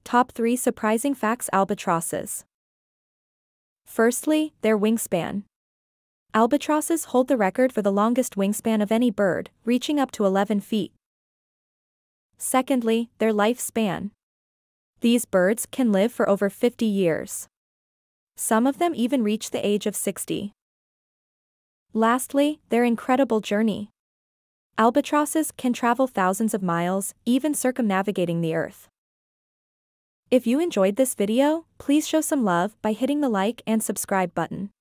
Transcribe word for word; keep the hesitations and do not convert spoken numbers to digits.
Top three Surprising Facts Albatrosses. Firstly, their wingspan. Albatrosses hold the record for the longest wingspan of any bird, reaching up to eleven feet. Secondly, their lifespan. These birds can live for over fifty years. Some of them even reach the age of sixty. Lastly, their incredible journey. Albatrosses can travel thousands of miles, even circumnavigating the Earth. If you enjoyed this video, please show some love by hitting the like and subscribe button.